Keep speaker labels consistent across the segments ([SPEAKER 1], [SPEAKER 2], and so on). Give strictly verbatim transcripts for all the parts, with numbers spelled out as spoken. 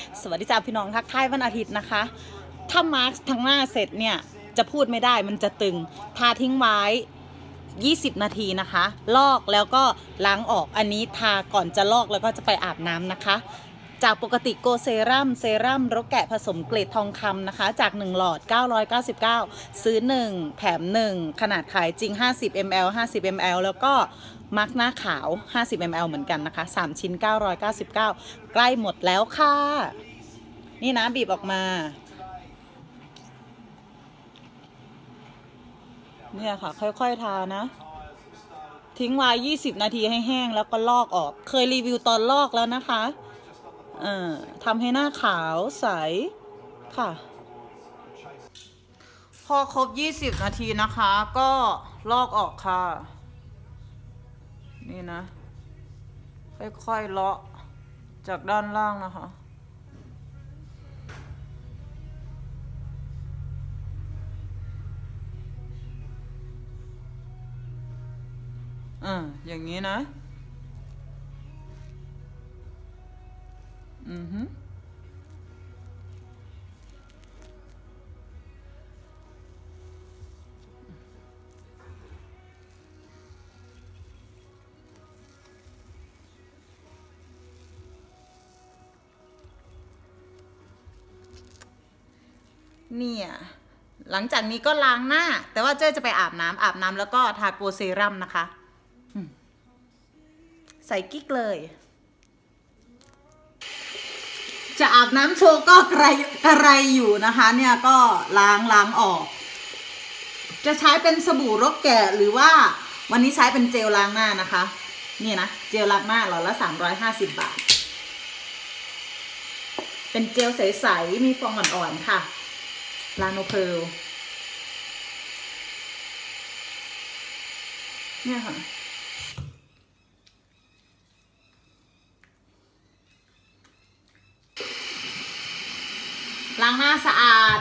[SPEAKER 1] สวัสดีจ้าพี่น้องทักทายวันอาทิตย์นะคะถ้ามาร์กทั้งหน้าเสร็จเนี่ยจะพูดไม่ได้มันจะตึงทาทิ้งไว้ยี่สิบนาทีนะคะลอกแล้วก็ล้างออกอันนี้ทาก่อนจะลอกแล้วก็จะไปอาบน้ำนะคะจากปกติโกเซรั่มเซรั่มรกแกะผสมเกล็ดทองคำนะคะจากหนึ่งหลอดเก้าร้อยเก้าสิบเก้าซื้อหนึ่งแถมหนึ่งขนาดขายจริงห้าสิบมิลลิลิตร ห้าสิบมิลลิลิตร แล้วก็มาร์กหน้าขาวห้าสิบมิลลิลิตร เหมือนกันนะคะสามชิ้นเก้าร้อยเก้าสิบเก้าใกล้หมดแล้วค่ะนี่นะบีบออกมาเนี่ยค่ะค่อยๆทานะทิ้งไว้ยี่สิบนาทีให้แห้งแล้วก็ลอกออกเคยรีวิวตอนลอกแล้วนะคะเอ่อทำให้หน้าขาวใสค่ะพอครบยี่สิบนาทีนะคะก็ลอกออกค่ะนี่นะค่อยๆเลาะจากด้านล่างนะคะอ่าอย่างนี้นะอือฮึเนี่ยหลังจากนี้ก็ล้างหน้าแต่ว่าเจ้จะไปอาบน้ำอาบน้ำแล้วก็ทาโกเซรั่มนะคะใส่กิ๊กเลยจะอาบน้ำโชว์ก็กระไรกระไรอยู่นะคะเนี่ยก็ล้างล้างออกจะใช้เป็นสบู่รกแกะหรือว่าวันนี้ใช้เป็นเจลล้างหน้านะคะนี่นะเจลล้างหน้าหลอดละสามร้อยห้าสิบบาทเป็นเจลใสๆมีฟองอ่อนๆค่ะลาโนเพลเนี่ยค่ะล้างหน้าสะอาด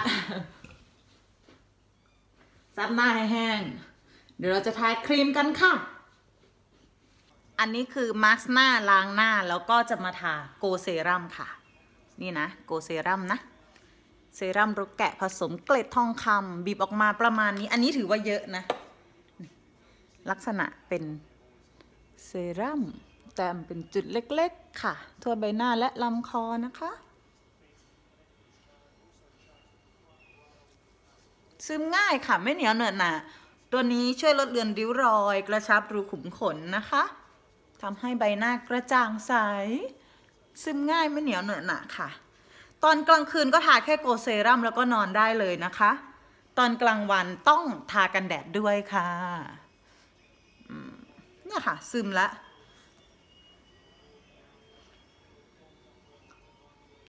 [SPEAKER 1] ซับหน้าให้แห้งเดี๋ยวเราจะทาครีมกันค่ะอันนี้คือมาสก์หน้าล้างหน้าแล้วก็จะมาทาโกเซรั่มค่ะนี่นะโกเซรั่มนะเซรั่มรกแกะผสมเกล็ดทองคำบีบออกมาประมาณนี้อันนี้ถือว่าเยอะนะลักษณะเป็นเซรั่มแต่เป็นจุดเล็กๆค่ะทั่วใบหน้าและลำคอนะคะซึมง่ายค่ะไม่เหนียวเหนอะหนะตัวนี้ช่วยลดเลือนริ้วรอยกระชับรูขุมขนนะคะทำให้ใบหน้ากระจ่างใสซึมง่ายไม่เหนียวเหนอะหนะค่ะตอนกลางคืนก็ทาแค่โกเซรั่มแล้วก็นอนได้เลยนะคะตอนกลางวันต้องทากันแดดด้วยค่ะเนี่ยค่ะซึมละ